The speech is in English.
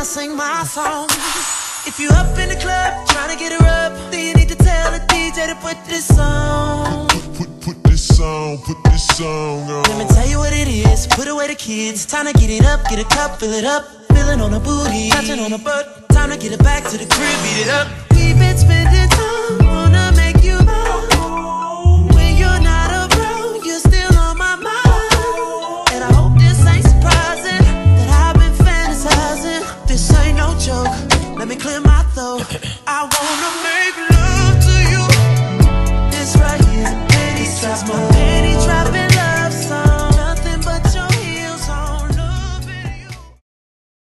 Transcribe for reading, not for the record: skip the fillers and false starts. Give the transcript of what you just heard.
I sing my song. If you up in the club, trying to get her up, then you need to tell the DJ to put this on. Put this on, put this song on. Let me tell you what it is, put away the kids. Time to get it up, get a cup, fill it up. Feeling on her booty, touching on her butt. Time to get it back to the crib, beat it up. We've been spending time